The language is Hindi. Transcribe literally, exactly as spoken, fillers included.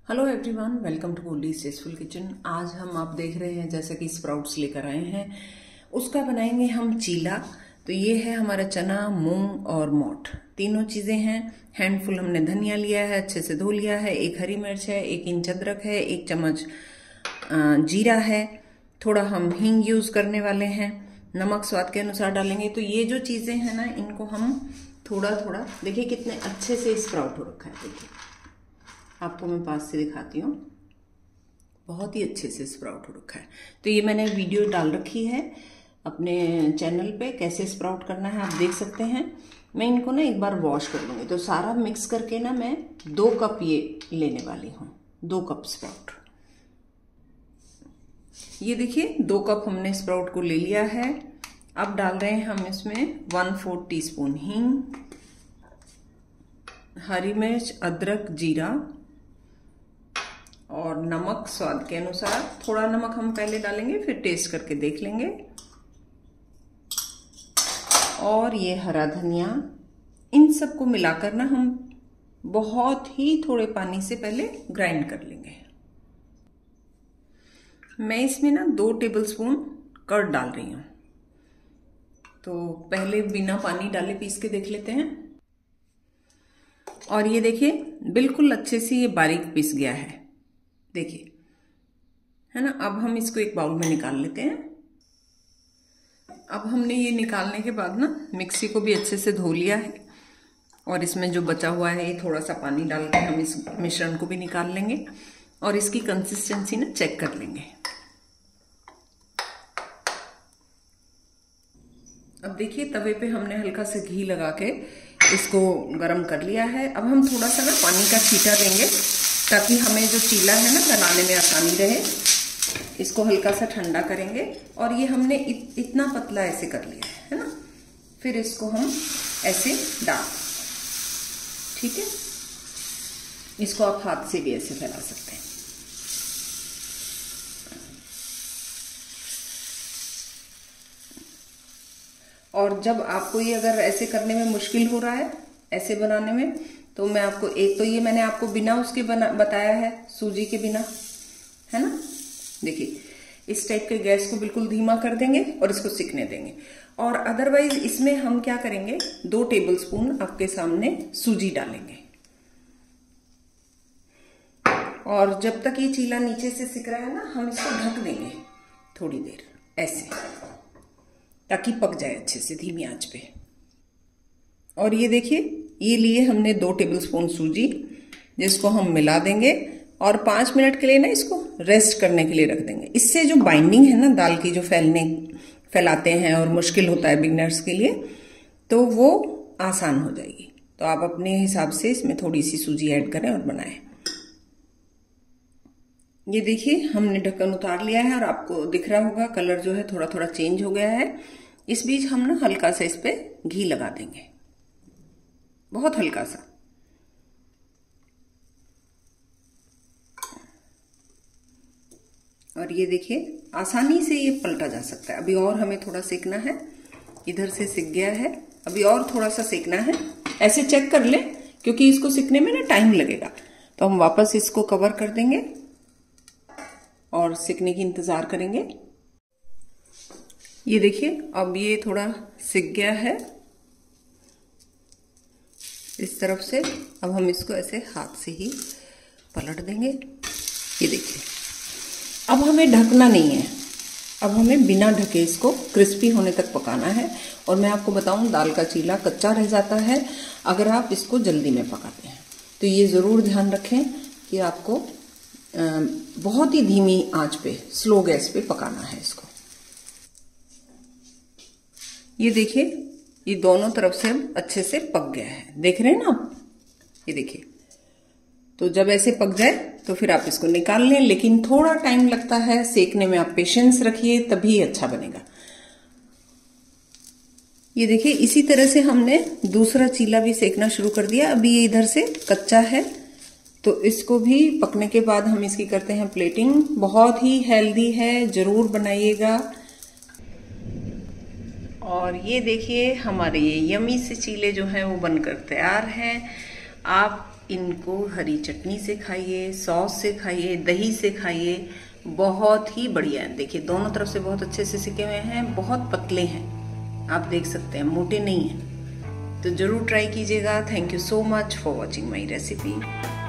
Hello everyone, welcome to Goldie's tasteful kitchen. आज हम आप देख रहे हैं जैसे कि स्प्राउट्स लेकर आए हैं, उसका बनाएंगे हम चीला। तो ये है हमारा चना, मूंग और मोठ, तीनों चीज़ें हैं। हैंडफुल हमने धनिया लिया है, अच्छे से धो लिया है। एक हरी मिर्च है, एक इंच अदरक है, एक चम्मच जीरा है, थोड़ा हम हींग यूज़ करने वाले हैं, नमक स्वाद के अनुसार डालेंगे। तो ये जो चीज़ें हैं ना, इनको हम थोड़ा थोड़ा, देखिए कितने अच्छे से स्प्राउट हो रखा है। देखिए आपको मैं पास से दिखाती हूँ, बहुत ही अच्छे से स्प्राउट हो रखा है। तो ये मैंने वीडियो डाल रखी है अपने चैनल पे, कैसे स्प्राउट करना है आप देख सकते हैं। मैं इनको ना एक बार वॉश कर लूँगी। तो सारा मिक्स करके ना मैं दो कप ये लेने वाली हूँ, दो कप स्प्राउट। ये देखिए दो कप हमने स्प्राउट को ले लिया है। अब डाल रहे हैं हम इसमें वन फोर्थ टी स्पून हींग, हरी मिर्च, अदरक, जीरा और नमक स्वाद के अनुसार। थोड़ा नमक हम पहले डालेंगे, फिर टेस्ट करके देख लेंगे। और ये हरा धनिया, इन सबको मिलाकर ना हम बहुत ही थोड़े पानी से पहले ग्राइंड कर लेंगे। मैं इसमें ना दो टेबलस्पून कर्ड डाल रही हूं। तो पहले बिना पानी डाले पीस के देख लेते हैं। और ये देखिए बिल्कुल अच्छे से ये बारीक पीस गया है, देखिए, है ना। अब हम इसको एक बाउल में निकाल लेते हैं। अब हमने ये निकालने के बाद ना मिक्सी को भी अच्छे से धो लिया है, और इसमें जो बचा हुआ है ये थोड़ा सा पानी डाल के हम इस मिश्रण को भी निकाल लेंगे और इसकी कंसिस्टेंसी ना चेक कर लेंगे। अब देखिए तवे पे हमने हल्का सा घी लगा के इसको गरम कर लिया है। अब हम थोड़ा सा ना पानी का छींटा देंगे ताकि हमें जो चीला है ना बनाने में आसानी रहे। इसको हल्का सा ठंडा करेंगे, और ये हमने इत, इतना पतला ऐसे कर लिया है, है ना। फिर इसको हम ऐसे डाल, ठीक है। इसको आप हाथ से भी ऐसे फैला सकते हैं। और जब आपको ये अगर ऐसे करने में मुश्किल हो रहा है, ऐसे बनाने में, तो मैं आपको एक, तो ये मैंने आपको बिना उसके बना बताया है, सूजी के बिना, है ना। देखिए इस टाइप के गैस को बिल्कुल धीमा कर देंगे और इसको सिकने देंगे। और अदरवाइज इसमें हम क्या करेंगे, दो टेबलस्पून आपके सामने सूजी डालेंगे। और जब तक ये चीला नीचे से सिक रहा है ना, हम इसको ढक देंगे थोड़ी देर ऐसे, ताकि पक जाए अच्छे से धीमी आंच पे। और ये देखिए ये लिए हमने दो टेबलस्पून सूजी, जिसको हम मिला देंगे और पांच मिनट के लिए ना इसको रेस्ट करने के लिए रख देंगे। इससे जो बाइंडिंग है ना दाल की, जो फैलने फैलाते हैं और मुश्किल होता है बिगनर्स के लिए, तो वो आसान हो जाएगी। तो आप अपने हिसाब से इसमें थोड़ी सी सूजी ऐड करें और बनाएं। ये देखिए हमने ढक्कन उतार लिया है और आपको दिख रहा होगा कलर जो है थोड़ा थोड़ा चेंज हो गया है। इस बीच हम ना हल्का सा इस पे घी लगा देंगे, बहुत हल्का सा। और ये देखिए आसानी से ये पलटा जा सकता है। अभी और हमें थोड़ा सेकना है, इधर से सिक गया है, अभी और थोड़ा सा सेकना है। ऐसे चेक कर ले, क्योंकि इसको सिकने में ना टाइम लगेगा। तो हम वापस इसको कवर कर देंगे और सिकने की इंतजार करेंगे। ये देखिए अब ये थोड़ा सिक गया है इस तरफ से। अब हम इसको ऐसे हाथ से ही पलट देंगे। ये देखिए अब हमें ढकना नहीं है, अब हमें बिना ढके इसको क्रिस्पी होने तक पकाना है। और मैं आपको बताऊं, दाल का चीला कच्चा रह जाता है अगर आप इसको जल्दी में पकाते हैं। तो ये ज़रूर ध्यान रखें कि आपको बहुत ही धीमी आंच पे, स्लो गैस पे पकाना है इसको। ये देखिए ये दोनों तरफ से अच्छे से पक गया है, देख रहे हैं ना आप, ये देखिए। तो जब ऐसे पक जाए तो फिर आप इसको निकाल लें, लेकिन थोड़ा टाइम लगता है सेकने में, आप पेशेंस रखिए तभी अच्छा बनेगा। ये देखिए इसी तरह से हमने दूसरा चीला भी सेकना शुरू कर दिया। अभी ये इधर से कच्चा है, तो इसको भी पकने के बाद हम इसकी करते हैं प्लेटिंग। बहुत ही हेल्दी है, जरूर बनाइएगा। और ये देखिए हमारे ये यमी से चीले जो हैं वो बनकर तैयार हैं। आप इनको हरी चटनी से खाइए, सॉस से खाइए, दही से खाइए, बहुत ही बढ़िया है। देखिए दोनों तरफ से बहुत अच्छे से सिके हुए हैं, बहुत पतले हैं, आप देख सकते हैं, मोटे नहीं हैं। तो जरूर ट्राई कीजिएगा। Thank you so much for watching my recipe.